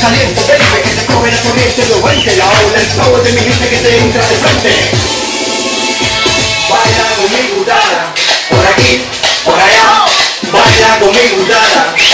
caliente, baby, que te coge la corriente, lo vente, la ola, el flow de mi gente que te entra de frente. Baila conmigo, dala, por aquí, por allá, baila conmigo, dala.